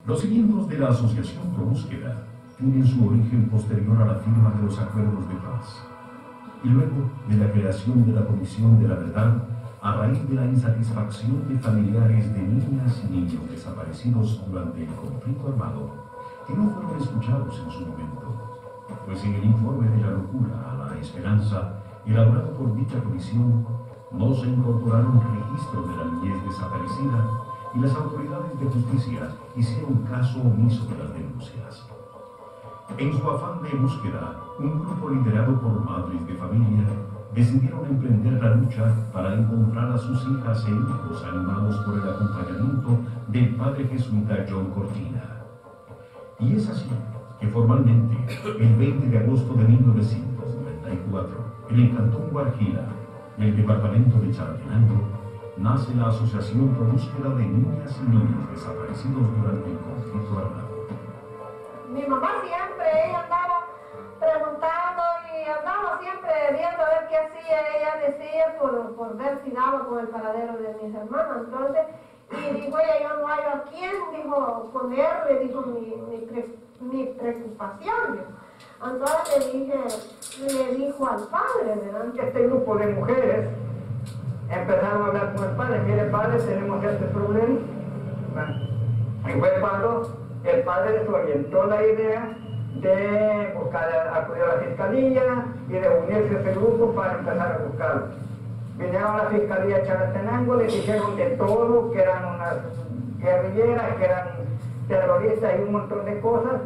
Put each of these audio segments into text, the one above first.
Los cimientos de la Asociación Pro Búsqueda tienen su origen posterior a la firma de los acuerdos de paz y luego de la creación de la Comisión de la Verdad a raíz de la insatisfacción de familiares de niñas y niños desaparecidos durante el conflicto armado que no fueron escuchados en su momento, pues en el informe de la locura a la esperanza elaborado por dicha comisión no se incorporaron registros de la niñez desaparecida y las autoridades de justicia hicieron caso omiso de las denuncias. En su afán de búsqueda, un grupo liderado por madres de familia decidieron emprender la lucha para encontrar a sus hijas e hijos animados por el acompañamiento del padre jesuita John Cortina. Y es así que formalmente, el 20 de agosto de 1994, en el cantón Guarjira, en el departamento de Chalatenango, nace la Asociación Pro Búsqueda de Niñas y Niños Desaparecidos durante el conflicto armado. Mi mamá siempre, ella andaba preguntando y andaba siempre viendo a ver qué hacía, ella decía por ver si daba con el paradero de mis hermanos. Entonces, y dijo ella, yo no hallo a quién, dijo, ponerle, dijo, mi preocupación. Dijo. Entonces le dijo al padre, ¿verdad? Este grupo de mujeres empezaron a hablar con el padre, mire padre, tenemos este problema. Y fue cuando el padre les orientó la idea de buscar, acudir a la fiscalía y de unirse a ese grupo para empezar a buscarlo. Vinieron a la fiscalía de Chalatenango, les dijeron de todo, que eran unas guerrilleras, que eran terroristas y un montón de cosas.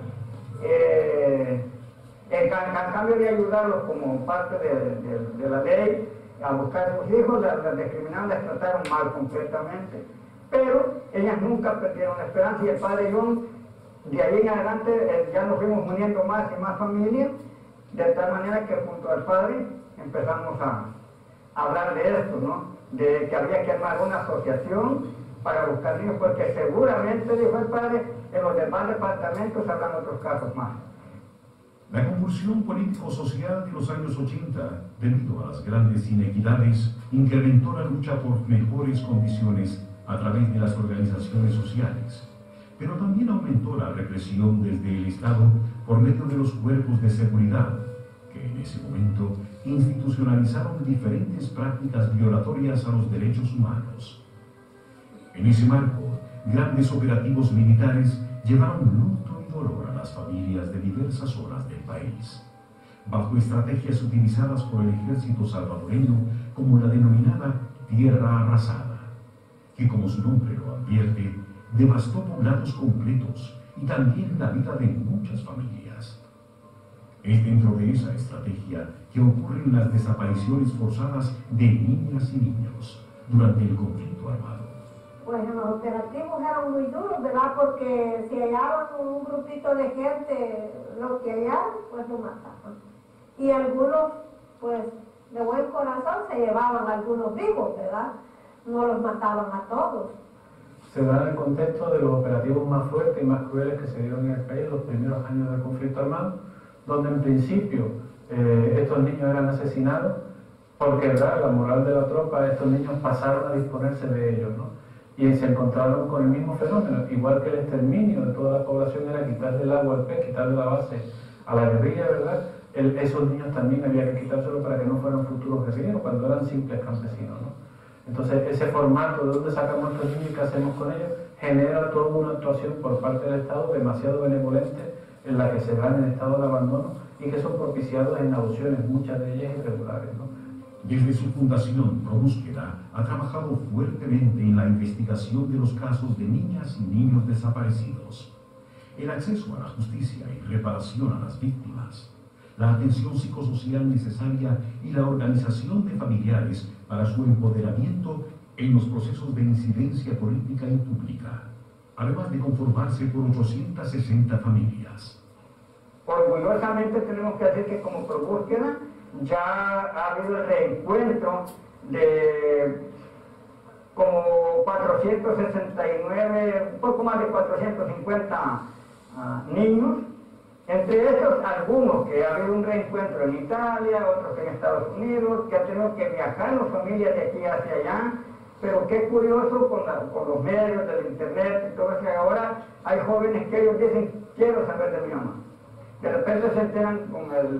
En cambio de ayudarlos como parte de la ley a buscar a sus hijos, las discriminaron, las trataron mal completamente. Pero ellas nunca perdieron la esperanza y el padre John, de ahí en adelante ya nos fuimos uniendo más y más familias, de tal manera que junto al padre empezamos a hablar de esto, ¿no? De que había que armar una asociación para buscar niños, porque seguramente, dijo el padre, en los demás departamentos habrán otros casos más. La convulsión político-social de los años 80, debido a las grandes inequidades, incrementó la lucha por mejores condiciones a través de las organizaciones sociales, pero también aumentó la represión desde el Estado por medio de los cuerpos de seguridad, que en ese momento institucionalizaron diferentes prácticas violatorias a los derechos humanos. En ese marco, grandes operativos militares llevaron luto y dolor a las familias de diversas zonas del país, bajo estrategias utilizadas por el ejército salvadoreño como la denominada Tierra Arrasada, que como su nombre lo advierte, devastó poblados completos y también la vida de muchas familias. Es dentro de esa estrategia que ocurren las desapariciones forzadas de niñas y niños durante el conflicto armado. Pues los operativos eran muy duros, ¿verdad? Porque si hallaban un grupito de gente, lo que hallaban, pues lo mataban. Y algunos, pues de buen corazón, se llevaban a algunos vivos, ¿verdad? No los mataban a todos. Se da en el contexto de los operativos más fuertes y más crueles que se dieron en el país los primeros años del conflicto armado, donde en principio estos niños eran asesinados porque, ¿verdad?, la moral de la tropa, estos niños pasaron a disponerse de ellos, ¿no? Y se encontraron con el mismo fenómeno, igual que el exterminio de toda la población era quitarle el agua al pez, quitarle la base a la guerrilla, ¿verdad? Esos niños también había que quitárselo para que no fueran futuros guerrilleros cuando eran simples campesinos, ¿no? Entonces ese formato de dónde sacamos estos niños y qué hacemos con ellos genera toda una actuación por parte del Estado demasiado benevolente en la que se va en el estado de abandono y que son propiciados en adopciones, muchas de ellas irregulares, ¿no? Desde su fundación, Pro Búsqueda ha trabajado fuertemente en la investigación de los casos de niñas y niños desaparecidos, el acceso a la justicia y reparación a las víctimas, la atención psicosocial necesaria y la organización de familiares para su empoderamiento en los procesos de incidencia política y pública, además de conformarse por 860 familias. Orgullosamente tenemos que decir que como Pro Búsqueda ya ha habido el reencuentro de como 469, un poco más de 450 niños, entre ellos algunos que ha habido un reencuentro en Italia, otros en Estados Unidos, que han tenido que viajar las familias de aquí hacia allá, pero porque es curioso con los medios del internet y todo eso, que ahora hay jóvenes que ellos dicen, quiero saber de mi mamá. De repente se enteran con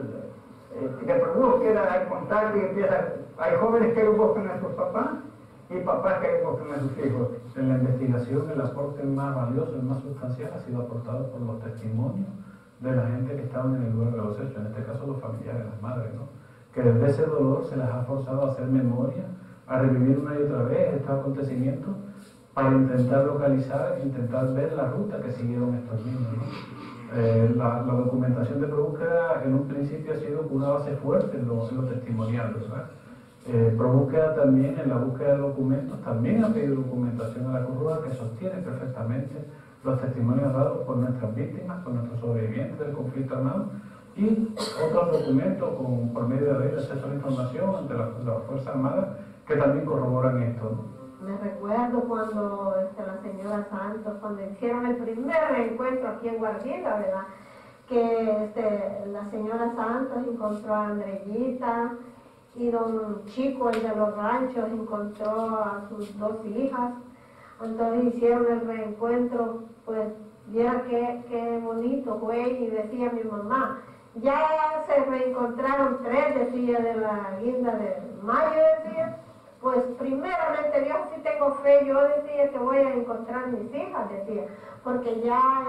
de búsqueda, hay contacto y empiezan, hay jóvenes que ellos buscan a sus papás y papás que ellos buscan a sus hijos. En la investigación el aporte más valioso, el más sustancial, ha sido aportado por los testimonios de la gente que estaban en el lugar de los hechos, en este caso los familiares, las madres, ¿no? Que desde ese dolor se les ha forzado a hacer memoria, a revivir una y otra vez estos acontecimientos para intentar localizar, intentar ver la ruta que siguieron estos niños, ¿no? La documentación de ProBúsqueda en un principio ha sido una base fuerte en lo testimonial, ¿verdad? ProBúsqueda también, en la búsqueda de documentos, también ha pedido documentación a la Cruz Roja que sostiene perfectamente los testimonios dados por nuestras víctimas, por nuestros sobrevivientes del conflicto armado, y otros documentos por medio de la ley de acceso a la información ante las Fuerzas Armadas que también corroboran esto, ¿no? Me recuerdo cuando la señora Santos, cuando hicieron el primer reencuentro aquí en Guardiola, ¿verdad? Que la señora Santos encontró a Andrellita y don Chico, el de los ranchos, encontró a sus dos hijas. Entonces hicieron el reencuentro, pues viera qué bonito fue, y decía mi mamá, ya se reencontraron 3, decía, de la guinda de mayo, decía. Pues primeramente Dios, sí tengo fe, yo decía que voy a encontrar mis hijas, decía, porque ya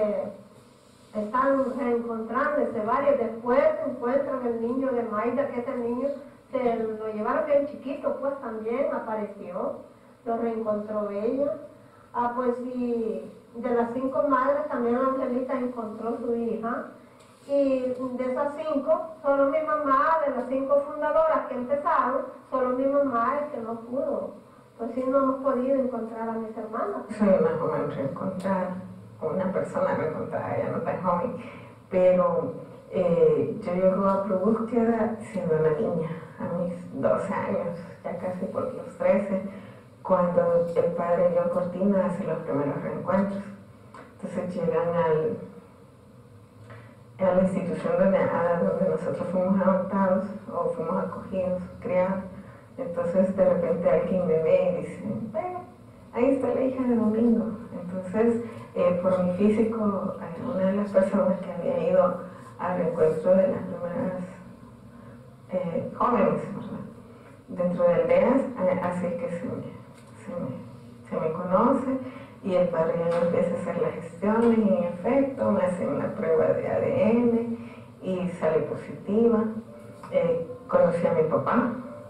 están reencontrándose varios. Después se encuentran el niño de Maida, que ese niño se lo llevaron bien chiquito, pues también apareció, lo reencontró ella. Pues y de las 5 madres también Angelita encontró su hija. Y de esas 5, solo mi mamá, de las 5 fundadoras que empezaron, solo mi mamá es que no pudo. Pues sí, no hemos podido encontrar a mis hermanas. Soy una joven reencontrada, una persona reencontrada, ya no tan joven, pero yo llego a ProBúsqueda siendo una niña, a mis 12 años, ya casi por los 13, cuando el padre John Cortina hace los primeros reencuentros. Entonces llegan a la institución donde nosotros fuimos adoptados o fuimos acogidos, criados. Entonces de repente alguien me ve y dice, bueno, ahí está la hija de Domingo. Entonces por mi físico, una de las personas que había ido al encuentro de las primeras jóvenes, ¿verdad?, dentro del DEAS, así que se me conoce. Y el padre ya empieza a hacer las gestiones y en efecto me hacen una prueba de ADN y sale positiva. Conocí a mi papá.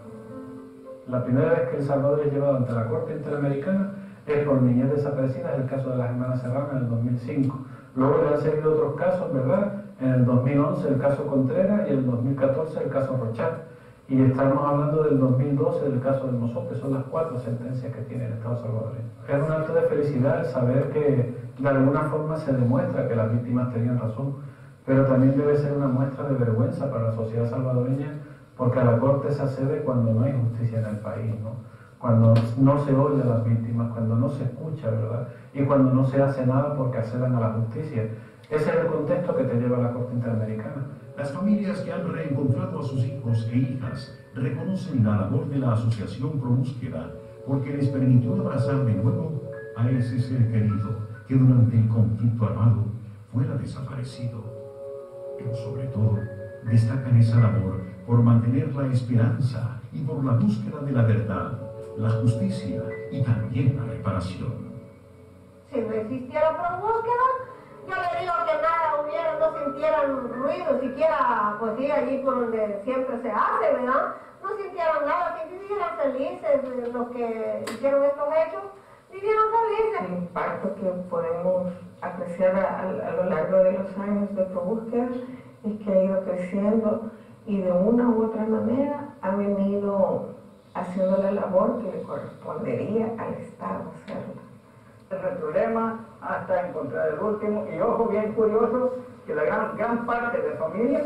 La primera vez que El Salvador es llevado ante la Corte Interamericana es por niñez desaparecidas, el caso de las hermanas Serrano en el 2005. Luego le han seguido otros casos, ¿verdad? En el 2011 el caso Contreras y en el 2014 el caso Rochat. Y estamos hablando del 2012 del caso del Mosó, que son las 4 sentencias que tiene el Estado salvadoreño. Es un acto de felicidad el saber que de alguna forma se demuestra que las víctimas tenían razón, pero también debe ser una muestra de vergüenza para la sociedad salvadoreña, porque a la Corte se accede cuando no hay justicia en el país, ¿no? Cuando no se oye a las víctimas, cuando no se escucha, ¿verdad? Y cuando no se hace nada porque accedan a la justicia. Ese es el contexto que te lleva a la Corte Interamericana. Las familias que han reencontrado a sus hijos e hijas reconocen la labor de la Asociación ProBúsqueda porque les permitió abrazar de nuevo a ese ser querido que durante el conflicto armado fuera desaparecido. Pero sobre todo, destacan esa labor por mantener la esperanza y por la búsqueda de la verdad, la justicia y también la reparación. Si no existiera ProBúsqueda, yo le digo que nada hubiera, no sintieran ruido, siquiera, pues sí, allí por donde siempre se hace, ¿verdad? No sintieran nada, que vivieran felices, los que hicieron estos hechos, vivieron felices. El impacto que podemos apreciar a lo largo de los años de ProBúsqueda es que ha ido creciendo y de una u otra manera ha venido haciendo la labor que le correspondería al Estado hacerla. Nuestro lema hasta encontrar el último, y ojo, bien curioso, que la gran parte de familias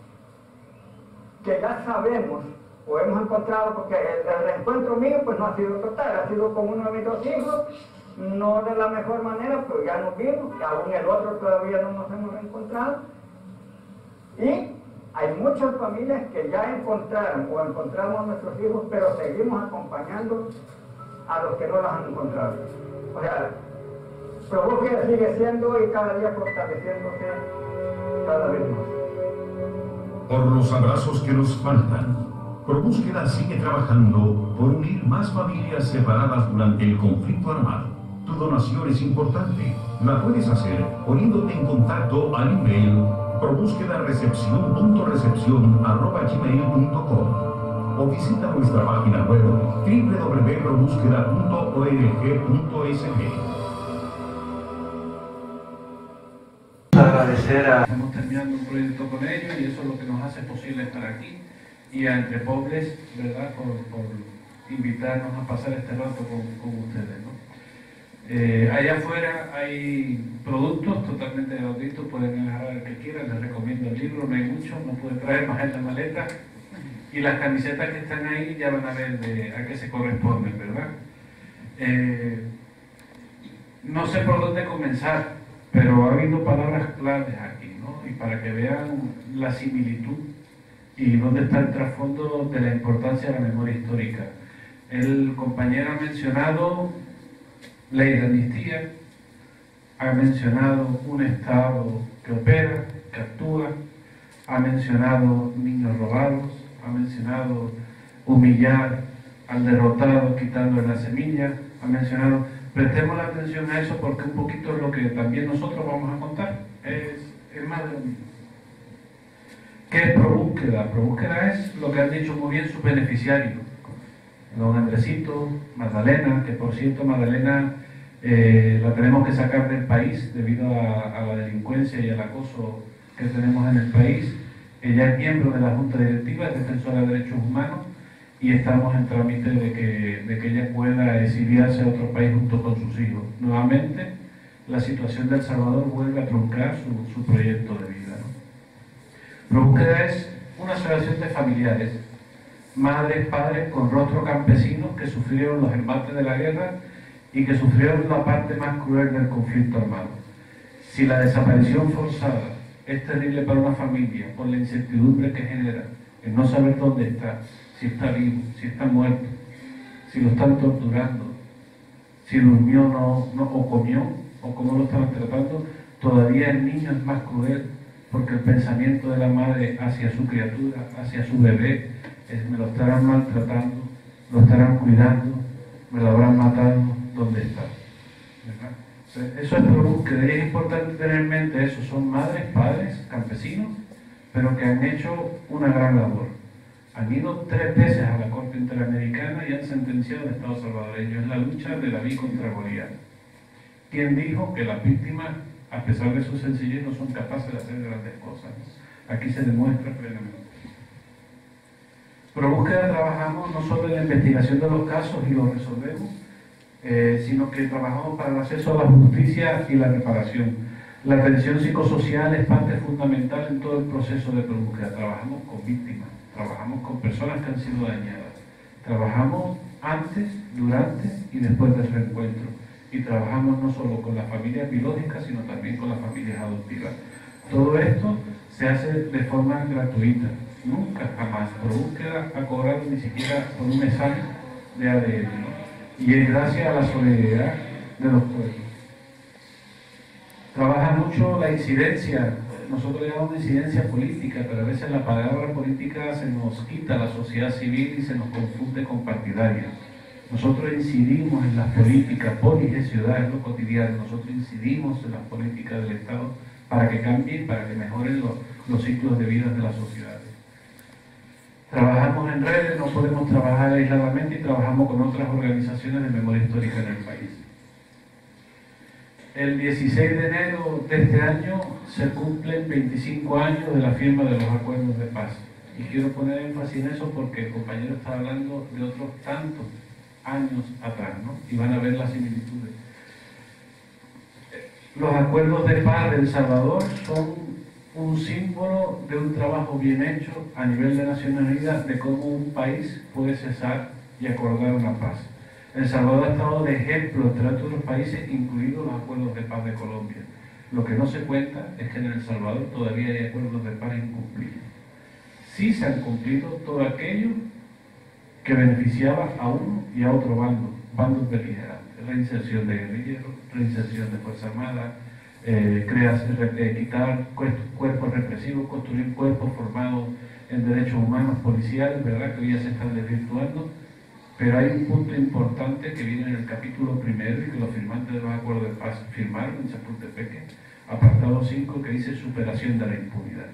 que ya sabemos o hemos encontrado, porque el reencuentro mío pues no ha sido total, ha sido con uno de mis 2 hijos, no de la mejor manera, pero ya nos vimos, aún el otro todavía no nos hemos encontrado. Y hay muchas familias que ya encontraron o encontramos a nuestros hijos, pero seguimos acompañando a los que no las han encontrado. O sea, ProBúsqueda sigue siendo y cada día fortaleciéndose cada vez más. Por los abrazos que nos faltan, ProBúsqueda sigue trabajando por unir más familias separadas durante el conflicto armado. Tu donación es importante. La puedes hacer poniéndote en contacto al email probúsqueda.recepcion@gmail.com o visita nuestra página web www.probúsqueda.org.sg. Agradecer a... Estamos terminando un proyecto con ellos y eso es lo que nos hace posible estar aquí. Y a Entre Pobles, ¿verdad?, por invitarnos a pasar este rato con ustedes, ¿no? Allá afuera hay productos totalmente gratuitos, pueden agarrar el que quieran, les recomiendo el libro, no hay mucho, no pueden traer más en la maleta. Y las camisetas que están ahí ya van a ver a qué se corresponden, ¿verdad? No sé por dónde comenzar, pero ha habido palabras claves aquí, ¿no? Y para que vean la similitud y dónde está el trasfondo de la importancia de la memoria histórica. El compañero ha mencionado ley de amnistía, ha mencionado un Estado que opera, que actúa, ha mencionado niños robados, ha mencionado humillar al derrotado quitándole la semilla, ha mencionado... Prestemos la atención a eso porque un poquito es lo que también nosotros vamos a contar, es más de lo mismo. ¿Qué es ProBúsqueda? ProBúsqueda es lo que han dicho muy bien sus beneficiarios. Don Andresito, Magdalena, que por cierto Magdalena la tenemos que sacar del país debido a la delincuencia y al acoso que tenemos en el país. Ella es miembro de la Junta Directiva, es defensora de derechos humanos y estamos en trámite de que ella pueda exiliarse a otro país junto con sus hijos. Nuevamente, la situación de El Salvador vuelve a truncar su proyecto de vida, ¿no? ProBúsqueda es una asociación de familiares, madres, padres con rostro campesinos que sufrieron los embates de la guerra y que sufrieron la parte más cruel del conflicto armado. Si la desaparición forzada es terrible para una familia por la incertidumbre que genera el no saber dónde está, si está vivo, si está muerto, si lo están torturando, si durmió o comió, o cómo lo estaban tratando, todavía el niño es más cruel porque el pensamiento de la madre hacia su criatura, hacia su bebé, es: me lo estarán maltratando, lo estarán cuidando, me lo habrán matado, ¿dónde está? ¿Verdad? Eso es ProBúsqueda y es importante tener en mente eso. Son madres, padres, campesinos, pero que han hecho una gran labor. Han ido 3 veces a la Corte Interamericana y han sentenciado al Estado salvadoreño en la lucha de David contra Goliat. ¿Quién dijo que las víctimas, a pesar de su sencillez, no son capaces de hacer grandes cosas? Aquí se demuestra plenamente. ProBúsqueda trabajamos no solo en la investigación de los casos y los resolvemos, sino que trabajamos para el acceso a la justicia y la reparación. La atención psicosocial es parte fundamental en todo el proceso de ProBúsqueda. Trabajamos con víctimas, trabajamos con personas que han sido dañadas, trabajamos antes, durante y después del reencuentro. Y trabajamos no solo con las familias biológicas, sino también con las familias adoptivas. Todo esto se hace de forma gratuita. Nunca, jamás ProBúsqueda ha cobrado ni siquiera por un examen de ADN, ¿no? Y es gracias a la solidaridad de los pueblos. Trabaja mucho la incidencia, nosotros le llamamos incidencia política, pero a veces la palabra política se nos quita a la sociedad civil y se nos confunde con partidaria. Nosotros incidimos en las políticas, polis de ciudad es lo cotidiano, nosotros incidimos en las políticas del Estado para que cambien, para que mejoren los ciclos de vida de las sociedades. Trabajamos en redes, no podemos trabajar aisladamente y trabajamos con otras organizaciones de memoria histórica en el país. El 16 de enero de este año se cumplen 25 años de la firma de los acuerdos de paz. Y quiero poner énfasis en eso porque el compañero está hablando de otros tantos años atrás, ¿no? Y van a ver las similitudes. Los acuerdos de paz de El Salvador son un símbolo de un trabajo bien hecho a nivel de Naciones Unidas de cómo un país puede cesar y acordar una paz. El Salvador ha estado de ejemplo entre otros países, incluidos los acuerdos de paz de Colombia. Lo que no se cuenta es que en El Salvador todavía hay acuerdos de paz incumplidos. Sí se han cumplido todo aquello que beneficiaba a uno y a otro bando. bandos beligerantes, reinserción de guerrilleros, reinserción de Fuerza Armada, quitar cuerpos represivos, construir cuerpos formados en derechos humanos policiales, ¿verdad?, que hoy ya se están desvirtuando. Pero hay un punto importante que viene en el capítulo primero y que los firmantes de los acuerdos de paz firmaron en Chapultepec, apartado 5, que dice superación de la impunidad.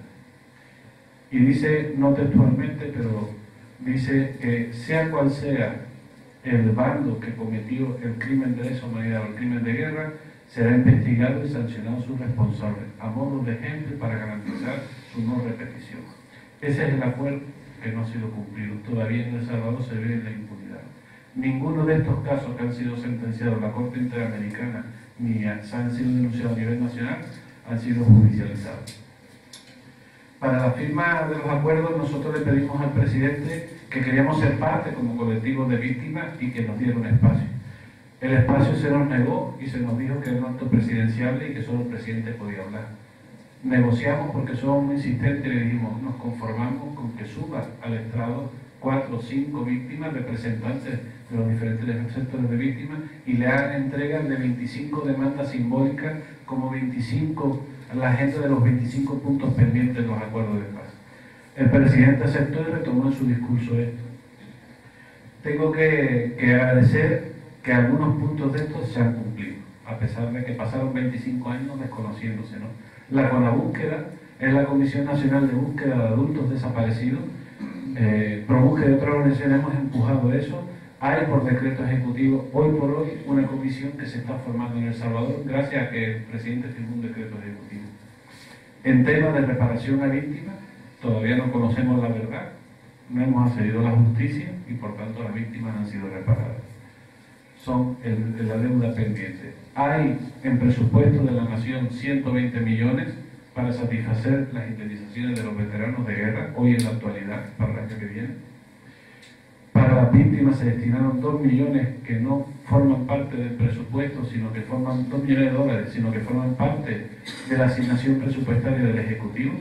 Y dice, no textualmente, pero dice que sea cual sea el bando que cometió el crimen de lesa humanidad o el crimen de guerra, será investigado y sancionado sus responsables, a modo de ejemplo para garantizar su no repetición. Ese es el acuerdo que no ha sido cumplido. Todavía en El Salvador se ve la impunidad. Ninguno de estos casos que han sido sentenciados en la Corte Interamericana ni han sido denunciados a nivel nacional han sido judicializados. Para la firma de los acuerdos nosotros le pedimos al presidente que queríamos ser parte como colectivo de víctimas y que nos diera un espacio. El espacio se nos negó y se nos dijo que era un acto presidencial y que solo el presidente podía hablar. Negociamos porque somos muy insistentes y le dijimos, nos conformamos con que suba al estrado 4 o 5 víctimas, representantes de los diferentes sectores de víctimas, y le hagan entrega de 25 demandas simbólicas como 25, la agenda de los 25 puntos pendientes de los acuerdos de paz. El presidente aceptó y retomó en su discurso esto. Tengo que agradecer que algunos puntos de estos se han cumplido, a pesar de que pasaron 25 años desconociéndose, ¿no? La CONABúsqueda es la Comisión Nacional de Búsqueda de Adultos Desaparecidos. ProBúsqueda y otras organizaciones hemos empujado eso. Hay por decreto ejecutivo, hoy por hoy, una comisión que se está formando en El Salvador gracias a que el presidente firmó un decreto ejecutivo. En temas de reparación a víctimas, todavía no conocemos la verdad, no hemos accedido a la justicia y por tanto las víctimas han sido reparadas. Son la deuda pendiente. Hay en presupuesto de la Nación 120 millones para satisfacer las indemnizaciones de los veteranos de guerra, hoy en la actualidad, para el año que viene. Para las víctimas se destinaron 2 millones que no forman parte del presupuesto, sino que forman 2 millones de dólares, sino que forman parte de la asignación presupuestaria del Ejecutivo.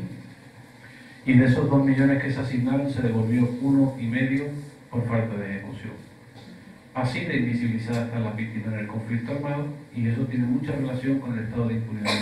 Y de esos 2 millones que se asignaron se devolvió 1,5 por falta de ejecución. Así de invisibilizadas están las víctimas en el conflicto armado y eso tiene mucha relación con el estado de impunidad.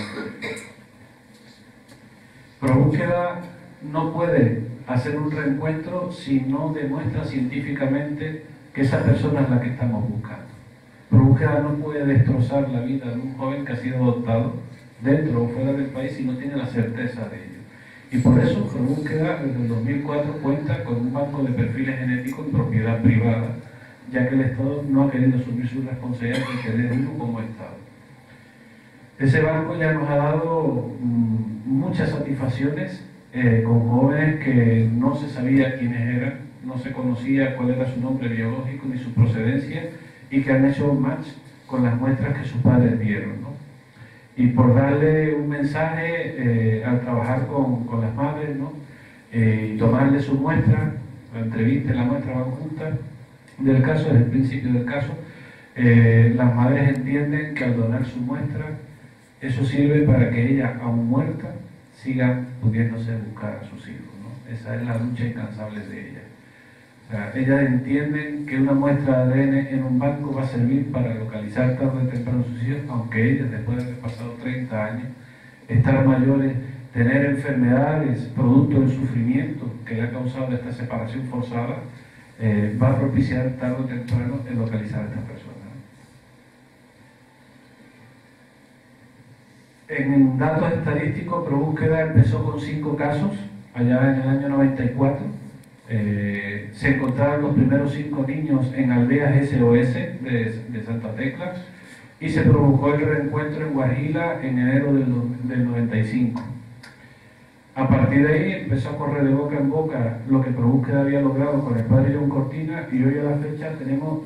ProBúsqueda no puede hacer un reencuentro si no demuestra científicamente que esa persona es la que estamos buscando. ProBúsqueda no puede destrozar la vida de un joven que ha sido adoptado dentro o fuera del país si no tiene la certeza de ello. Y por eso ProBúsqueda desde el 2004 cuenta con un banco de perfiles genéticos en propiedad privada, ya que el Estado no ha querido asumir su responsabilidad de tener uno como Estado. Ese banco ya nos ha dado muchas satisfacciones con jóvenes que no se sabía quiénes eran, no se conocía cuál era su nombre biológico ni su procedencia y que han hecho match con las muestras que sus padres dieron, ¿no? Y por darle un mensaje al trabajar con las madres, ¿no? Y tomarle su muestra, la entrevista y la muestra van juntas, del caso, desde el principio del caso, las madres entienden que al donar su muestra, eso sirve para que ella, aún muerta, siga pudiéndose buscar a sus hijos, ¿no? Esa es la lucha incansable de ellas. O sea, ellas entienden que una muestra de ADN en un banco va a servir para localizar tarde o temprano a sus hijos, aunque ellas, después de haber pasado 30 años, estar mayores, tener enfermedades, producto del sufrimiento que le ha causado esta separación forzada, va a propiciar tarde o temprano el localizar a estas personas. En datos estadísticos, ProBúsqueda empezó con 5 casos, allá en el año 94. Se encontraron los primeros 5 niños en aldeas SOS de Santa Tecla y se provocó el reencuentro en Guajira en enero del 95. A partir de ahí empezó a correr de boca en boca lo que ProBúsqueda había logrado con el padre John Cortina y hoy a la fecha tenemos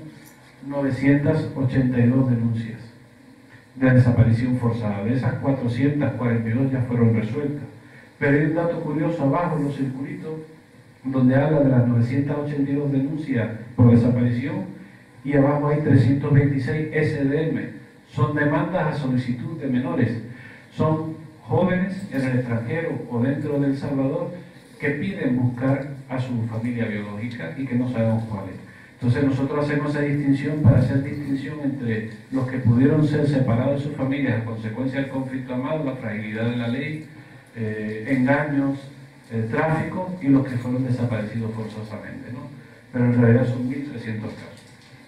982 denuncias de desaparición forzada. De esas 442 ya fueron resueltas. Pero hay un dato curioso abajo en los circulitos donde habla de las 982 denuncias por desaparición y abajo hay 326 SDM. Son demandas a solicitud de menores. Son jóvenes en el extranjero o dentro de El Salvador que piden buscar a su familia biológica y que no sabemos cuál es. Entonces nosotros hacemos esa distinción para hacer distinción entre los que pudieron ser separados de sus familias a consecuencia del conflicto armado, la fragilidad de la ley, engaños, tráfico, y los que fueron desaparecidos forzosamente, ¿no? Pero en realidad son 1.300 casos.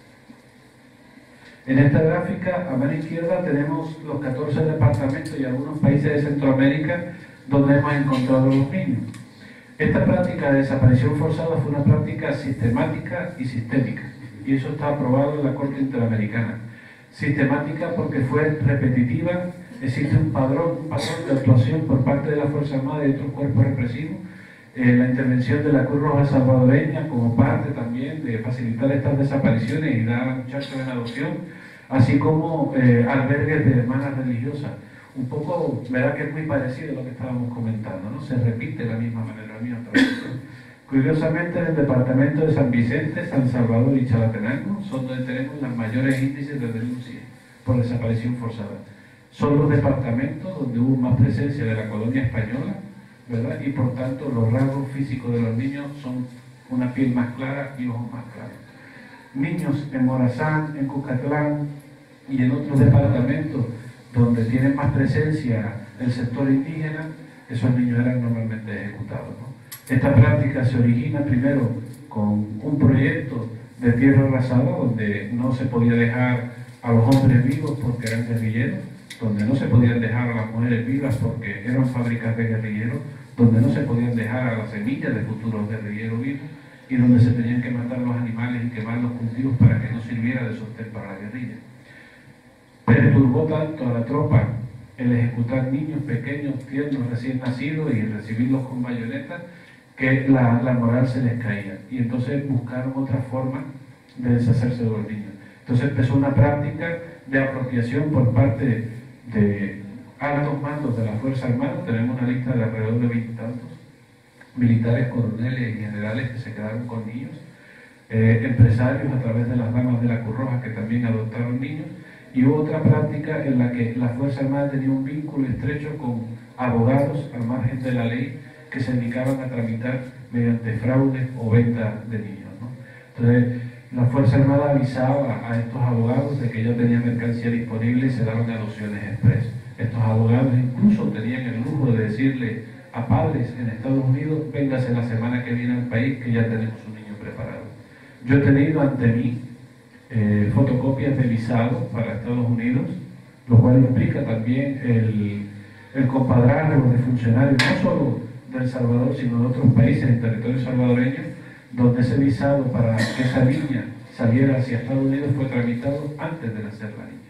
En esta gráfica, a mano izquierda, tenemos los 14 departamentos y algunos países de Centroamérica donde hemos encontrado los niños. Esta práctica de desaparición forzada fue una práctica sistemática y sistémica, y eso está aprobado en la Corte Interamericana. Sistemática porque fue repetitiva, existe un patrón de actuación por parte de la Fuerza Armada y otros cuerpos represivos, la intervención de la Cruz Roja Salvadoreña como parte también de facilitar estas desapariciones y dar a muchachos en adopción, así como albergues de hermanas religiosas. Un poco, verá que es muy parecido a lo que estábamos comentando, ¿no? Se repite de la misma manera, la misma tradición. Curiosamente, en el departamento de San Vicente, San Salvador y Chalatenango son donde tenemos los mayores índices de denuncia por desaparición forzada. Son los departamentos donde hubo más presencia de la colonia española, ¿verdad? Y por tanto los rasgos físicos de los niños son una piel más clara y ojos más claros. Niños en Morazán, en Cucatlán y en otros departamentos donde tienen más presencia el sector indígena, esos niños eran normalmente ejecutados, ¿no? Esta práctica se origina primero con un proyecto de tierra arrasada donde no se podía dejar a los hombres vivos porque eran guerrilleros, donde no se podían dejar a las mujeres vivas porque eran fábricas de guerrilleros, donde no se podían dejar a las semillas de futuros guerrilleros vivos y donde se tenían que matar los animales y quemar los cultivos para que no sirviera de sostén para la guerrilla. Perturbó tanto a la tropa el ejecutar niños pequeños, tiernos, recién nacidos y recibirlos con bayonetas, que la moral se les caía. Y entonces buscaron otra forma de deshacerse de los niños. Entonces empezó una práctica de apropiación por parte de altos mandos de la Fuerza Armada. Tenemos una lista de alrededor de 20 tantos militares, coroneles y generales que se quedaron con niños, empresarios a través de las damas de la Cruz Roja que también adoptaron niños, y hubo otra práctica en la que la Fuerza Armada tenía un vínculo estrecho con abogados al margen de la ley que se dedicaban a tramitar mediante fraude o venta de niños, ¿no? Entonces la Fuerza Armada avisaba a estos abogados de que ya tenían mercancía disponible y se daban adopciones express. Estos abogados incluso tenían el lujo de decirle a padres en Estados Unidos: véngase la semana que viene al país que ya tenemos un niño preparado. Yo he tenido ante mí fotocopias de visado para Estados Unidos, lo cual implica también el compadrazgo de funcionarios no solo de El Salvador sino de otros países en territorio salvadoreño, donde ese visado para que esa niña saliera hacia Estados Unidos fue tramitado antes de nacer la niña.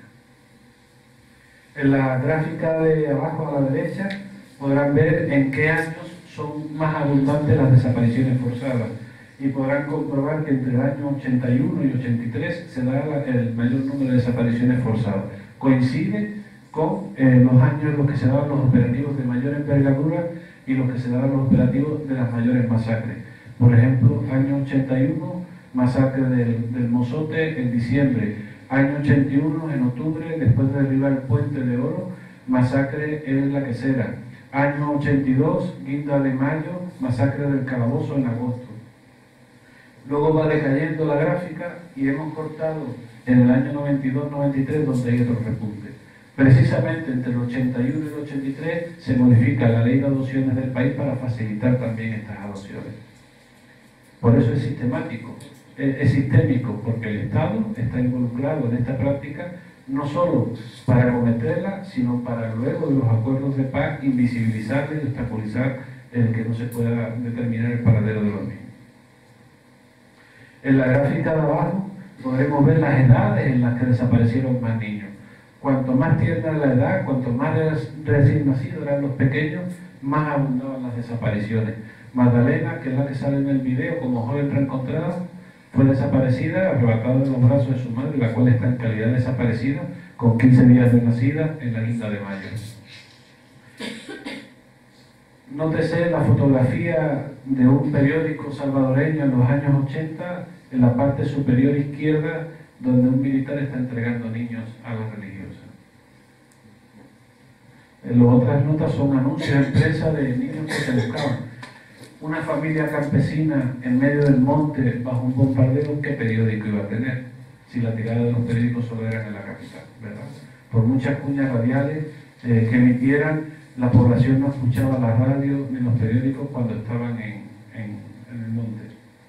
En la gráfica de abajo a la derecha podrán ver en qué años son más abundantes las desapariciones forzadas y podrán comprobar que entre el año 81 y 83 se da el mayor número de desapariciones forzadas. Coincide con los años en los que se daban los operativos de mayor envergadura y los que se daban los operativos de las mayores masacres. Por ejemplo, año 81, masacre del Mozote en diciembre. Año 81, en octubre, después de derribar el Puente de Oro, masacre en La Quesera. Año 82, Guinda de Mayo, masacre del Calabozo en agosto. Luego va decayendo la gráfica y hemos cortado en el año 92-93 donde hay otro repunte. Precisamente entre el 81 y el 83 se modifica la ley de adopciones del país para facilitar también estas adopciones. Por eso es sistemático, es sistémico, porque el Estado está involucrado en esta práctica no solo para cometerla, sino para luego de los acuerdos de paz invisibilizarla y obstaculizar el que no se pueda determinar el paradero de los niños. En la gráfica de abajo podremos ver las edades en las que desaparecieron más niños. Cuanto más tierna la edad, cuanto más recién nacidos eran los pequeños, más abundaban las desapariciones. Magdalena, que es la que sale en el video como joven reencontrada, fue desaparecida, arrebatada de los brazos de su madre, la cual está en calidad desaparecida, con 15 días de nacida en la Guinda de Mayo. Nótese la fotografía de un periódico salvadoreño en los años 80, en la parte superior izquierda, donde un militar está entregando niños a las religiosas. Las otras notas son anuncios de empresa de niños que se buscaban. una familia campesina en medio del monte bajo un bombardeo, ¿qué periódico iba a tener? Si la tirada de los periódicos solo eran en la capital, ¿verdad? Por muchas cuñas radiales que emitieran, la población no escuchaba la radio ni los periódicos cuando estaban en el monte.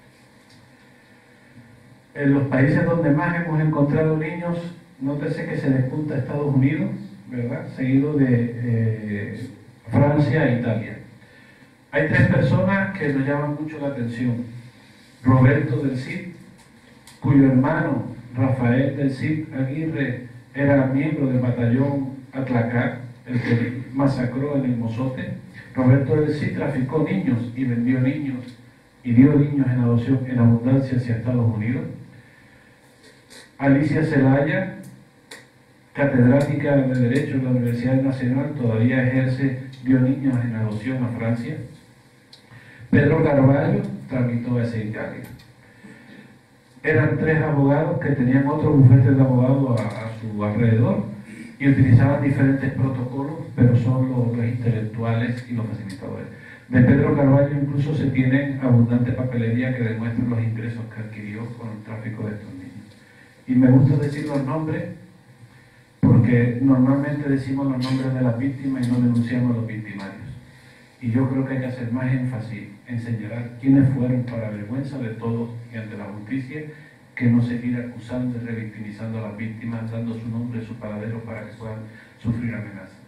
En los países donde más hemos encontrado niños, nótese que se despunta Estados Unidos, ¿verdad? Seguido de Francia e Italia. Hay tres personas que nos llaman mucho la atención. Roberto del Cid, cuyo hermano Rafael del Cid Aguirre era miembro del batallón Atlacar, el que masacró en el Mozote. Roberto del Cid traficó niños y vendió niños y dio niños en adopción en abundancia hacia Estados Unidos. Alicia Zelaya, catedrática de Derecho en la Universidad Nacional, todavía ejerce, dio niños en adopción a Francia. Pedro Carvalho tramitó ese Italia. Eran tres abogados que tenían otro bufete de abogados a su alrededor y utilizaban diferentes protocolos, pero son los intelectuales y los facilitadores. De Pedro Carvalho incluso se tienen abundante papelería que demuestra los ingresos que adquirió con el tráfico de estos niños. Y me gusta decir los nombres porque normalmente decimos los nombres de las víctimas y no denunciamos a los victimarios. Y yo creo que hay que hacer más énfasis en señalar quiénes fueron para vergüenza de todos y ante la justicia, que no seguir acusando y revictimizando a las víctimas, dando su nombre y su paradero para que puedan sufrir amenazas.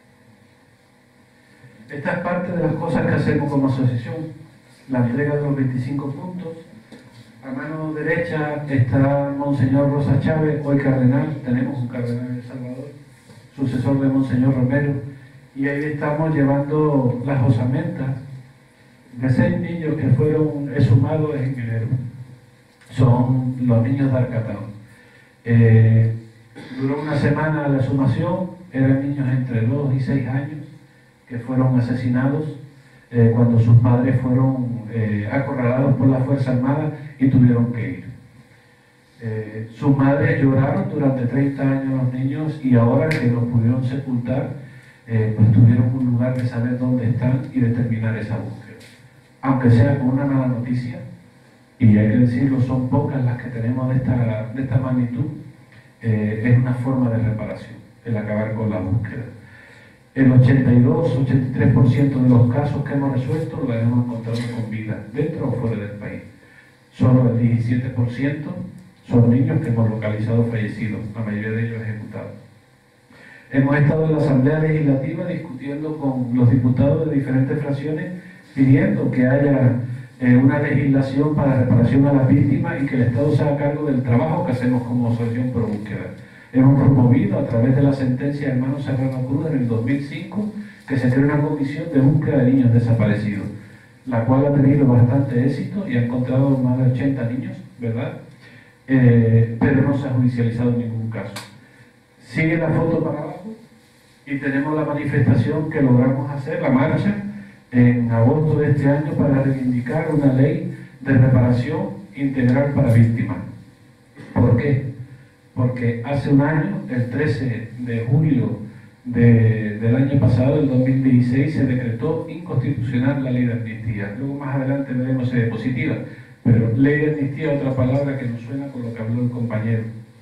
Esta es parte de las cosas que hacemos como asociación, la entrega de los 25 puntos. A mano derecha está Monseñor Rosa Chávez, hoy cardenal, tenemos un cardenal en El Salvador, sucesor de Monseñor Romero, y ahí estamos llevando las osamentas de 6 niños que fueron exhumados en enero. Son los niños de Arcatán. Duró una semana la exhumación, eran niños entre 2 y 6 años que fueron asesinados cuando sus padres fueron acorralados por la Fuerza Armada y tuvieron que ir. Sus madres lloraron durante 30 años los niños y ahora que los pudieron sepultar, pues tuvieron un lugar de saber dónde están y de terminar esa búsqueda. Aunque sea con una mala noticia, y hay que decirlo, son pocas las que tenemos de esta magnitud, es una forma de reparación, el acabar con la búsqueda. El 82-83% de los casos que hemos resuelto los hemos encontrado con vida, dentro o fuera del país. Solo el 17% son niños que hemos localizado fallecidos, la mayoría de ellos ejecutados. Hemos estado en la Asamblea Legislativa discutiendo con los diputados de diferentes fracciones, pidiendo que haya una legislación para reparación a las víctimas y que el Estado se haga cargo del trabajo que hacemos como asociación pro búsqueda. Hemos promovido a través de la sentencia de hermano Serrano Cruz en el 2005 que se cree una comisión de búsqueda de niños desaparecidos, la cual ha tenido bastante éxito y ha encontrado más de 80 niños, ¿verdad? Pero no se ha judicializado ningún caso. Sigue la foto para abajo y tenemos la manifestación que logramos hacer, la marcha, en agosto de este año para reivindicar una ley de reparación integral para víctimas. ¿Por qué? Porque hace un año, el 13 de julio del año pasado, el 2016, se decretó inconstitucional la ley de amnistía. Luego más adelante veremos si es positiva, pero ley de amnistía es otra palabra que nos suena con lo que habló el compañero.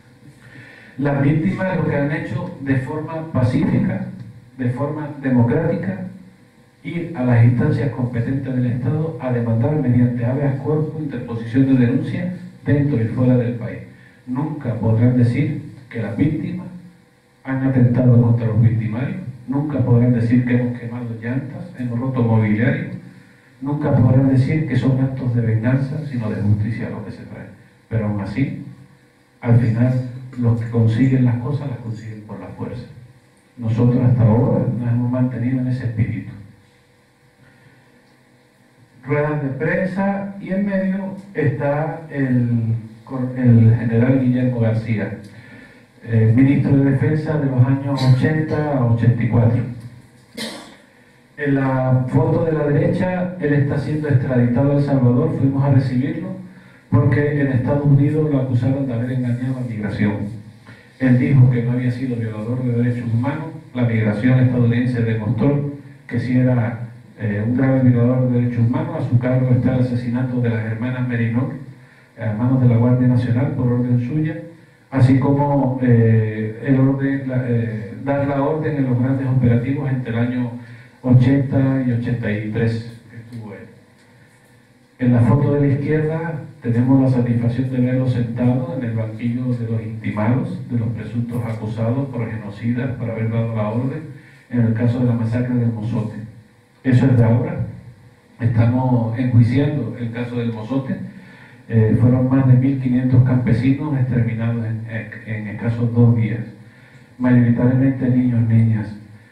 Las víctimas lo que han hecho de forma pacífica, de forma democrática, ir a las instancias competentes del Estado a demandar mediante habeas corpus, interposición de denuncia dentro y fuera del país. Nunca podrán decir que las víctimas han atentado contra los victimarios, nunca podrán decir que hemos quemado llantas, hemos roto mobiliario, nunca podrán decir que son actos de venganza, sino de justicia lo que se trae. Pero aún así, al final, los que consiguen las cosas las consiguen por la fuerza. Nosotros hasta ahora nos hemos mantenido en ese espíritu. Ruedas de prensa y en medio está el general Guillermo García, ministro de Defensa de los años 80 a 84. En la foto de la derecha, él está siendo extraditado a El Salvador, fuimos a recibirlo porque en Estados Unidos lo acusaron de haber engañado a migración. Él dijo que no había sido violador de derechos humanos, la migración estadounidense demostró que sí era un grave violador de derechos humanos. A su cargo está el asesinato de las hermanas Merinón a manos de la Guardia Nacional por orden suya, así como dar la orden en los grandes operativos entre el año 80 y 83 que estuvo él. En la foto de la izquierda tenemos la satisfacción de verlo sentado en el banquillo de los intimados, de los presuntos acusados por genocidas por haber dado la orden en el caso de la masacre del Mozote. Eso es de ahora. Estamos enjuiciando el caso del Mozote. Fueron más de 1.500 campesinos exterminados en escasos 2 días, mayoritariamente niños, niñas.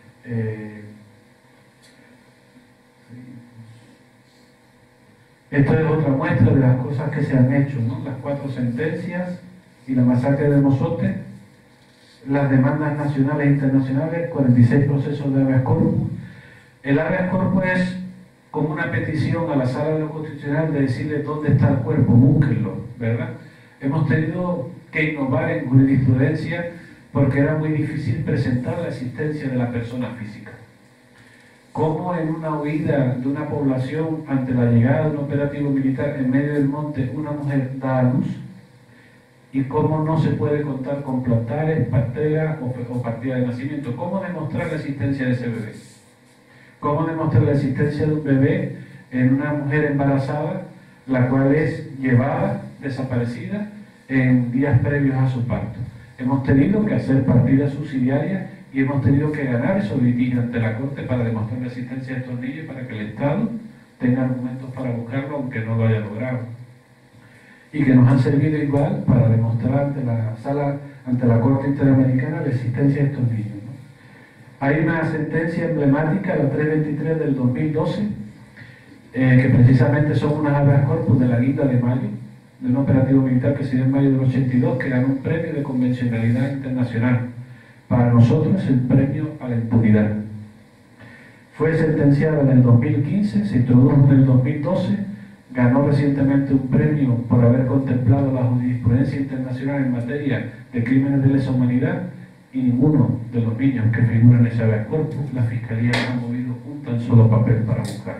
Esto es otra muestra de las cosas que se han hecho, ¿no? Las 4 sentencias y la masacre de Mozote, las demandas nacionales e internacionales, 46 procesos de habeas corpus. El habeas corpus es como una petición a la Sala de lo Constitucional de decirle dónde está el cuerpo, búsquenlo, ¿verdad? Hemos tenido que innovar en jurisprudencia porque era muy difícil presentar la existencia de la persona física. Cómo en una huida de una población ante la llegada de un operativo militar en medio del monte una mujer da a luz, y cómo no se puede contar con plantares, parteras o partida de nacimiento. Cómo demostrar la existencia de ese bebé. Cómo demostrar la existencia de un bebé en una mujer embarazada, la cual es llevada, desaparecida, en días previos a su parto. Hemos tenido que hacer partidas subsidiarias y hemos tenido que ganar esos litigios ante la Corte para demostrar la existencia de estos niños y para que el Estado tenga argumentos para buscarlo, aunque no lo haya logrado. Y que nos han servido igual para demostrar ante la Corte Interamericana la existencia de estos niños, ¿no? Hay una sentencia emblemática, la 323 del 2012, que precisamente son unas habeas corpus de la Guinda de Mayo, de un operativo militar que se dio en mayo del 82, que ganó un premio de convencionalidad internacional. Para nosotros es el premio a la impunidad. Fue sentenciada en el 2015, se introdujo en el 2012, ganó recientemente un premio por haber contemplado la jurisprudencia internacional en materia de crímenes de lesa humanidad, y ninguno de los niños que figuran en ese habeas corpus, la Fiscalía no ha movido un tan solo papel para buscarlo.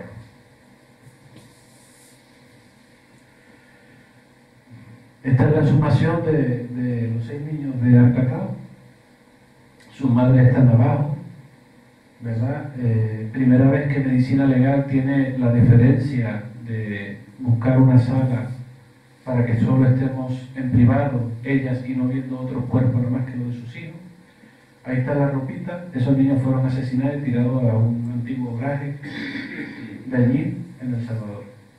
Esta es la sumación de los 6 niños de Arcacao. Sus madres están abajo, ¿verdad? Primera vez que Medicina Legal tiene la deferencia de buscar una sala para que solo estemos en privado, ellas, y no viendo otros cuerpos nada más que los de sus hijos. Ahí está la ropita. Esos niños fueron asesinados y tirados a un antiguo obraje de allí, en El Salvador.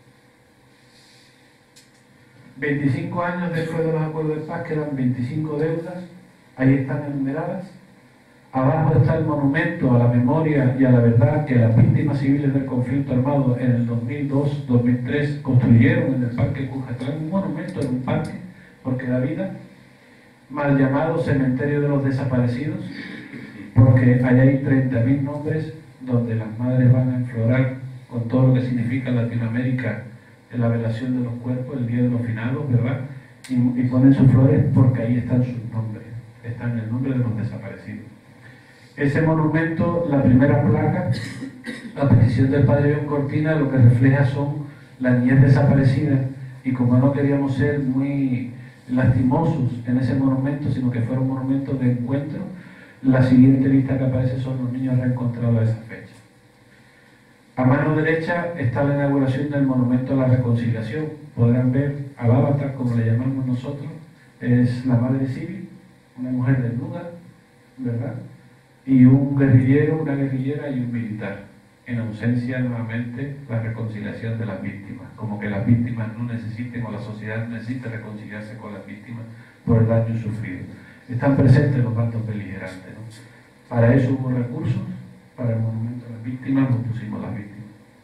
25 años después de los acuerdos de paz quedan 25 deudas, ahí están enumeradas. Abajo está el monumento a la memoria y a la verdad que las víctimas civiles del conflicto armado en el 2002-2003 construyeron en el Parque Cujatlán, un monumento en un parque, porque da vida, mal llamado Cementerio de los Desaparecidos, porque allá hay 30.000 nombres donde las madres van a enflorar con todo lo que significa Latinoamérica en la velación de los cuerpos, el Día de los Finados, ¿verdad? Y ponen sus flores porque ahí están sus nombres, están el nombre de los desaparecidos. Ese monumento, la primera placa, la petición del padre John Cortina, lo que refleja son la niñez desaparecida, y como no queríamos ser muy lastimosos en ese monumento, sino que fuera un monumento de encuentro, la siguiente lista que aparece son los niños reencontrados a esa fecha. A mano derecha está la inauguración del Monumento a la Reconciliación. Podrán ver al avatar, como le llamamos nosotros, es la madre civil, una mujer desnuda, ¿verdad? Y un guerrillero, una guerrillera y un militar. En ausencia, nuevamente, la reconciliación de las víctimas. Como que las víctimas no necesiten, o la sociedad necesita reconciliarse con las víctimas por el daño sufrido. Están presentes los bandos beligerantes, ¿no? Para eso hubo recursos, para el monumento a las víctimas nos pusimos las víctimas.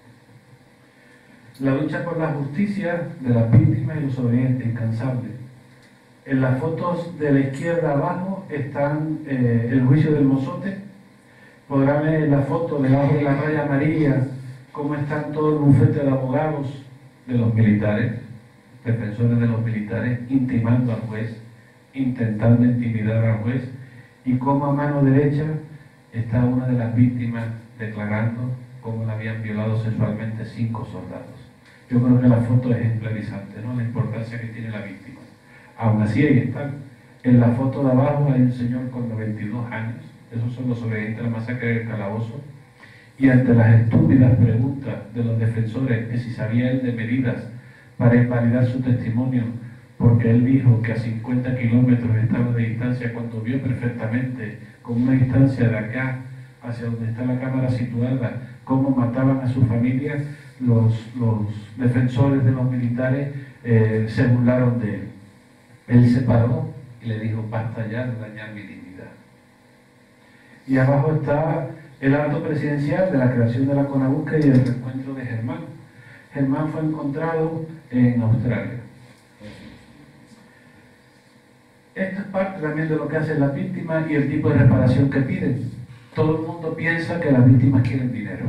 La lucha por la justicia de las víctimas y los sobrevivientes, incansable. En las fotos de la izquierda abajo están el juicio del Mozote. Podrán ver en la foto debajo de la raya amarilla cómo están todo el bufete de abogados de los militares, defensores de los militares, intimando al juez, intentando intimidar al juez, y cómo a mano derecha está una de las víctimas declarando cómo la habían violado sexualmente 5 soldados. Yo creo que la foto es ejemplarizante, ¿no? La importancia que tiene la víctima. Aún así, ahí están. En la foto de abajo hay un señor con 92 años, esos son los sobrevivientes de la masacre del Calabozo, y ante las estúpidas preguntas de los defensores que si sabía él de medidas para invalidar su testimonio, porque él dijo que a 50 kilómetros estaba de distancia cuando vio perfectamente, con una distancia de acá hacia donde está la cámara situada, cómo mataban a su familia, los defensores de los militares se burlaron de él. Él se paró y le dijo: basta ya de dañar mi dignidad. Y abajo está el acto presidencial de la creación de la CONABUSQUE y el reencuentro de Germán. Germán fue encontrado en Australia. Esto es parte también de lo que hacen las víctimas y el tipo de reparación que piden. Todo el mundo piensa que las víctimas quieren dinero.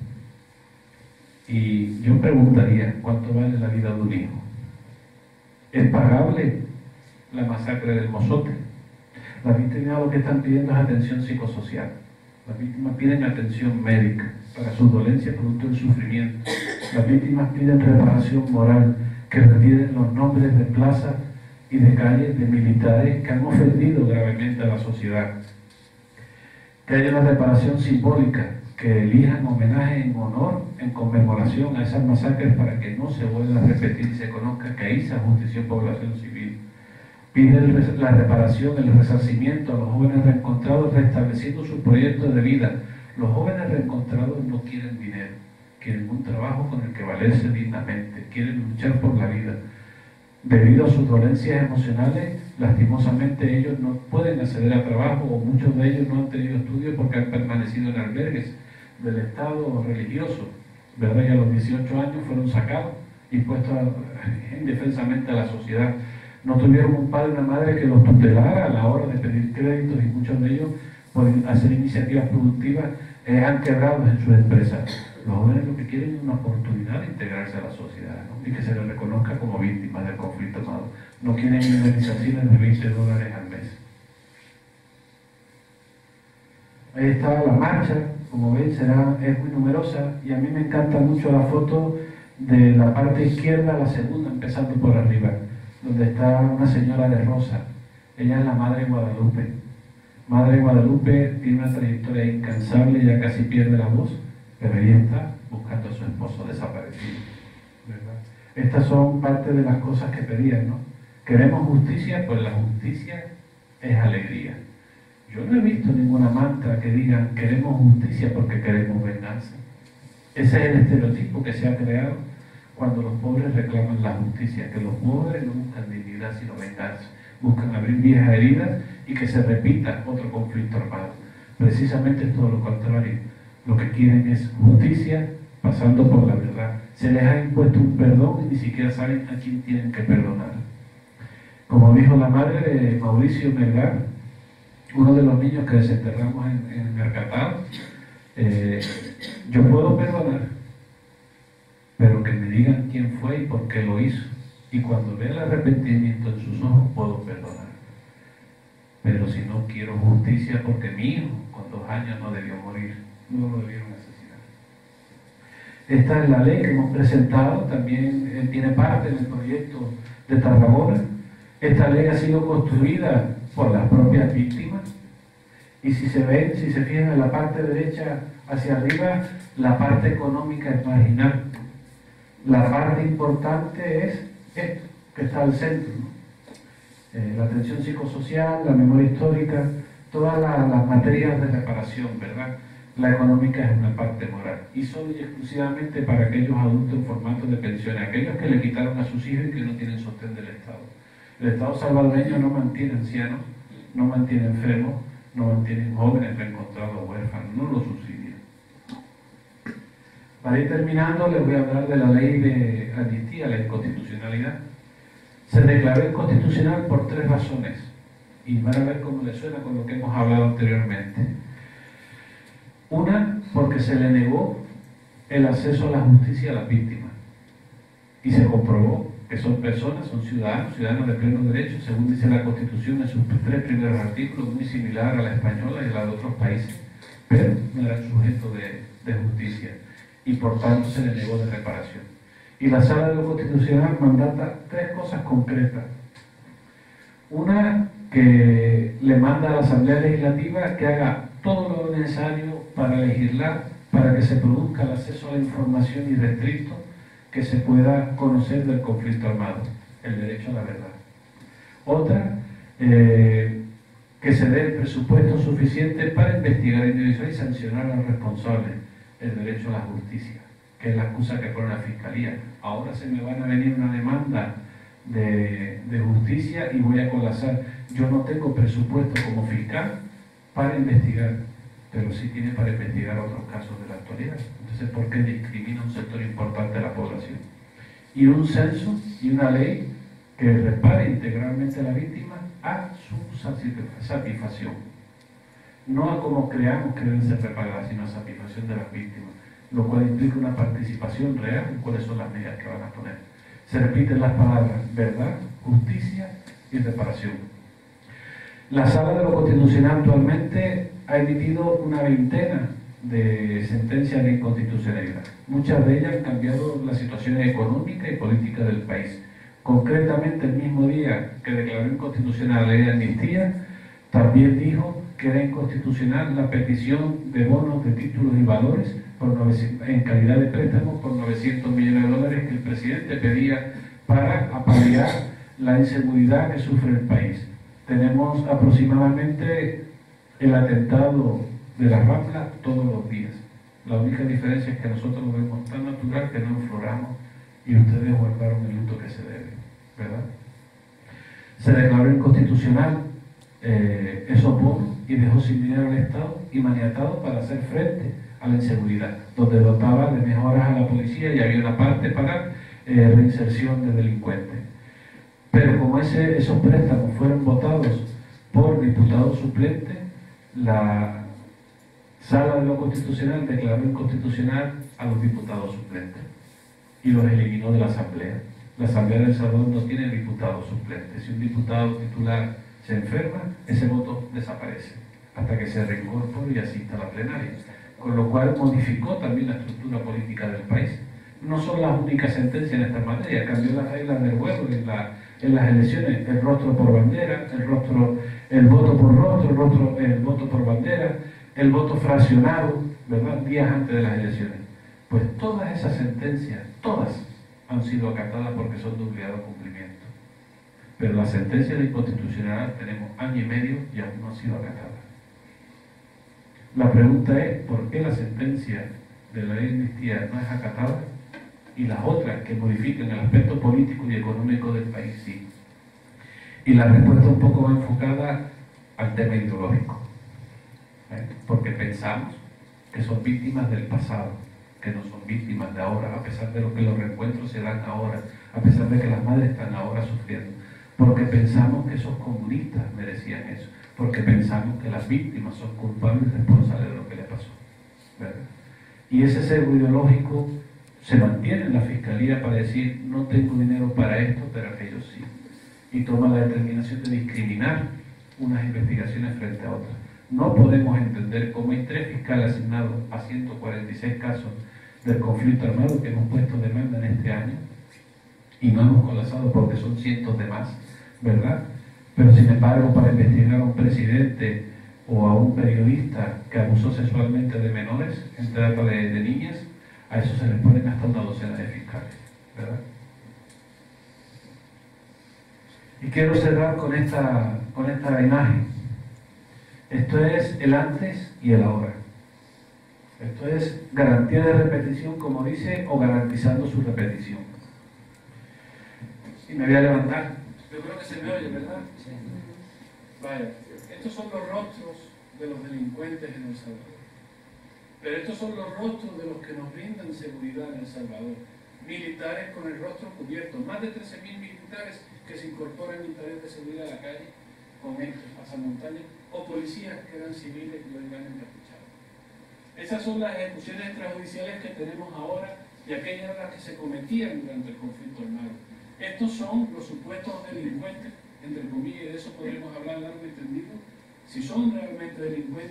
Y yo preguntaría, ¿cuánto vale la vida de un hijo? ¿Es pagable la masacre del Mozote? Las víctimas lo que están pidiendo es atención psicosocial. Las víctimas piden atención médica para sus dolencias producto del sufrimiento. Las víctimas piden reparación moral, que retiren los nombres de plazas y de calles de militares que han ofendido gravemente a la sociedad. Que haya una reparación simbólica, que elijan homenaje en honor, en conmemoración a esas masacres para que no se vuelva a repetir y se conozca que ahí se ajustició población civil. Piden la reparación, el resarcimiento a los jóvenes reencontrados, restableciendo sus proyectos de vida. Los jóvenes reencontrados no quieren dinero, quieren un trabajo con el que valerse dignamente, quieren luchar por la vida. Debido a sus dolencias emocionales, lastimosamente ellos no pueden acceder a trabajo, o muchos de ellos no han tenido estudios porque han permanecido en albergues del Estado religioso, ¿verdad? Y a los 18 años fueron sacados y puestos indefensamente a la sociedad. No tuvieron un padre o una madre que los tutelara a la hora de pedir créditos, y muchos de ellos, por hacer iniciativas productivas, han quebrado en sus empresas. Los jóvenes lo que quieren es una oportunidad de integrarse a la sociedad, ¿no? Y que se les reconozca como víctimas del conflicto armado. No quieren indemnizaciones de $20 al mes. Ahí está la marcha, como ven, es muy numerosa, y a mí me encanta mucho la foto de la parte izquierda, la segunda, empezando por arriba, donde está una señora de rosa. Ella es la Madre Guadalupe. Madre Guadalupe tiene una trayectoria incansable, ya casi pierde la voz, pero ahí está, buscando a su esposo desaparecido, ¿verdad? Estas son parte de las cosas que pedían, ¿no? ¿Queremos justicia? Pues la justicia es alegría. Yo no he visto ninguna mantra que diga queremos justicia porque queremos venganza. Ese es el estereotipo que se ha creado cuando los pobres reclaman la justicia, que los pobres no buscan dignidad sino venganza, buscan abrir viejas heridas y que se repita otro conflicto armado. Precisamente es todo lo contrario. Lo que quieren es justicia pasando por la verdad. Se les ha impuesto un perdón y ni siquiera saben a quién tienen que perdonar. Como dijo la madre de Mauricio Melgar, uno de los niños que desenterramos en el Mercatado, yo puedo perdonar, pero que me digan quién fue y por qué lo hizo. Y cuando vea el arrepentimiento en sus ojos, puedo perdonar. Pero si no, quiero justicia porque mi hijo con 2 años no debió morir, no lo debieron asesinar. Esta es la ley que hemos presentado, también tiene parte en el proyecto de Tarragona. Esta ley ha sido construida por las propias víctimas, y si se fijan en la parte derecha hacia arriba, la parte económica es marginal. La parte importante es esto, que está al centro, ¿no? La atención psicosocial, la memoria histórica, todas las materias de reparación, ¿verdad? La económica es una parte moral, y solo y exclusivamente para aquellos adultos en formato de pensiones, aquellos que le quitaron a sus hijos y que no tienen sostén del Estado. El Estado salvadoreño no mantiene ancianos, no mantiene enfermos, no mantiene jóvenes reencontrados huérfanos, no los subsidia. Para ir terminando, les voy a hablar de la ley de amnistía, la inconstitucionalidad. Se declaró inconstitucional por 3 razones, y van a ver cómo les suena con lo que hemos hablado anteriormente. Una, porque se le negó el acceso a la justicia a las víctimas, y se comprobó que son personas, son ciudadanos de pleno derecho, según dice la Constitución en sus 3 primeros artículos, muy similar a la española y a la de otros países, pero no eran sujetos de de justicia y por tanto se le negó de reparación. Y la Sala de lo Constitucional mandata 3 cosas concretas. Una, que le manda a la Asamblea Legislativa que haga todo lo necesario para legislar, para que se produzca el acceso a la información irrestricto que se pueda conocer del conflicto armado, el derecho a la verdad. Otra, que se dé el presupuesto suficiente para investigar individualmente y sancionar a los responsables, el derecho a la justicia, que es la excusa que pone la Fiscalía. Ahora se me van a venir una demanda de justicia y voy a colapsar. Yo no tengo presupuesto como fiscal para investigar, pero sí tiene para investigar otros casos de la actualidad. Entonces, ¿por qué discrimina un sector importante de la población? Y un censo y una ley que repare integralmente a la víctima a su satisfacción. No a como creamos que deben ser reparadas, sino a satisfacción de las víctimas, lo cual implica una participación real en cuáles son las medidas que van a poner. Se repiten las palabras verdad, justicia y reparación. La Sala de lo Constitucional actualmente ha emitido una veintena de sentencias de inconstitucionalidad. Muchas de ellas han cambiado la situación económica y política del país. Concretamente, el mismo día que declaró inconstitucional la ley de amnistía, también dijo que era inconstitucional la petición de bonos de títulos y valores en calidad de préstamos por 900 millones de dólares que el presidente pedía para paliar la inseguridad que sufre el país. Tenemos aproximadamente el atentado de la Rambla todos los días. La única diferencia es que nosotros lo vemos tan natural que no enfloramos y ustedes guardaron el luto que se debe, ¿verdad? Se declaró inconstitucional esos bonos y dejó sin dinero al Estado y maniatado para hacer frente a la inseguridad, donde dotaba de mejoras a la policía y había una parte para reinserción de delincuentes. Pero como esos préstamos fueron votados por diputados suplentes, la Sala de lo Constitucional declaró inconstitucional a los diputados suplentes y los eliminó de la Asamblea. La Asamblea de El Salvador no tiene diputados suplentes. Si un diputado titular se enferma, ese voto desaparece hasta que se reincorpore y asista a la plenaria. Con lo cual modificó también la estructura política del país. No son las únicas sentencias en esta materia, cambió las reglas del juego en las elecciones, el rostro por bandera, el voto por rostro, el voto por bandera, el voto fraccionado, ¿verdad?, días antes de las elecciones. Pues todas esas sentencias, todas han sido acatadas porque son de obligado cumplimiento. Pero las sentencias de inconstitucionalidad tenemos año y medio y aún no han sido acatadas. La pregunta es, ¿por qué la sentencia de la ley de amnistía no es acatada y las otras que modifican el aspecto político y económico del país sí? Y la respuesta un poco va enfocada al tema ideológico, porque pensamos que son víctimas del pasado, que no son víctimas de ahora, a pesar de lo que los reencuentros se dan ahora, a pesar de que las madres están ahora sufriendo, porque pensamos que esos comunistas merecían eso, porque pensamos que las víctimas son culpables y responsables de lo que les pasó, ¿verdad? Y ese sesgo ideológico se mantiene en la Fiscalía para decir no tengo dinero para esto, pero aquellos sí, y toma la determinación de discriminar unas investigaciones frente a otras. No podemos entender cómo hay 3 fiscales asignados a 146 casos del conflicto armado que hemos puesto demanda en este año y no hemos colapsado porque son cientos de más, ¿verdad? Pero sin embargo, para investigar a un presidente o a un periodista que abusó sexualmente de menores en trata de niñas, a eso se les ponen hasta una docena de fiscales, ¿verdad? Y quiero cerrar con esta imagen. Esto es el antes y el ahora. Esto es garantía de repetición, como dice, o garantizando su repetición. Y me voy a levantar. Yo creo que se me oye, ¿verdad? Sí. Vaya, estos son los rostros de los delincuentes en El Salvador. Pero estos son los rostros de los que nos brindan seguridad en El Salvador. Militares con el rostro cubierto, más de 13.000 militares que se incorporan en tareas de seguridad a la calle con estos pasamontañas, o policías que eran civiles y los van encapuchados. Esas son las ejecuciones extrajudiciales que tenemos ahora y aquellas las que se cometían durante el conflicto armado. Estos son los supuestos delincuentes, entre comillas, y de eso podremos hablar largo y tendido, si son realmente delincuentes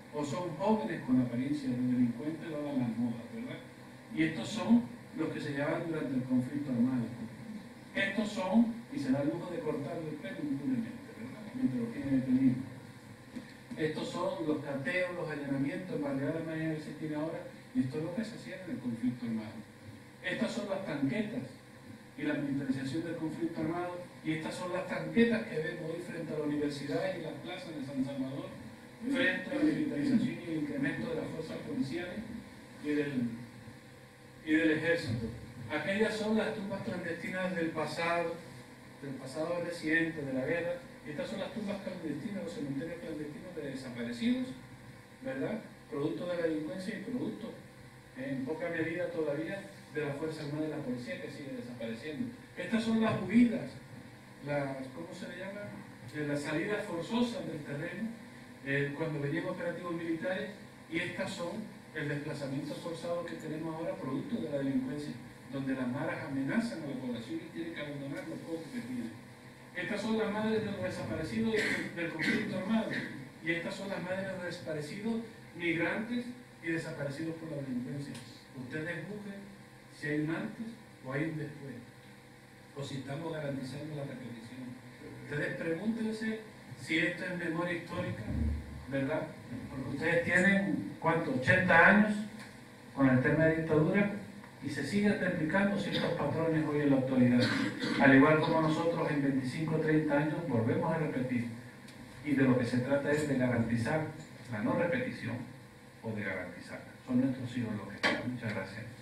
o son jóvenes con apariencia de delincuentes dadas las modas, ¿verdad? Y estos son los que se llevaban durante el conflicto armado. Estos son, y se da el lujo de cortarle el pelo impunemente, ¿verdad? Mientras los tienen detenidos. Estos son los cateos, los allanamientos, en barriada de manera que se tiene ahora, y esto es lo que se hacía en el conflicto armado. Estas son las tanquetas y la militarización del conflicto armado, y estas son las tanquetas que vemos hoy frente a la universidad y las plazas de San Salvador, frente a la militarización y el incremento de las fuerzas policiales y del ejército. Aquellas son las tumbas clandestinas del pasado reciente, de la guerra. Estas son las tumbas clandestinas, los cementerios clandestinos de desaparecidos, ¿verdad? Producto de la delincuencia y producto, en poca medida todavía, de la Fuerza Armada y la Policía que sigue desapareciendo. Estas son las huidas, ¿cómo se le llama? Las salidas forzosas del terreno, cuando venían operativos militares, y estas son el desplazamiento forzado que tenemos ahora, producto de la delincuencia, donde las maras amenazan a la población y tienen que abandonar los pocos que tienen. Estas son las madres de los desaparecidos del conflicto armado, y estas son las madres de los desaparecidos migrantes y desaparecidos por la delincuencia. Ustedes busquen si hay un antes o hay un después, o si estamos garantizando la repetición. Ustedes pregúntense si esto es memoria histórica, ¿verdad? Porque ustedes tienen, ¿cuánto? 80 años con el tema de dictadura, y se siguen replicando ciertos patrones hoy en la actualidad. Al igual como nosotros en 25 o 30 años volvemos a repetir. Y de lo que se trata es de garantizar la no repetición o de garantizarla. Son nuestros hijos los que están. Muchas gracias.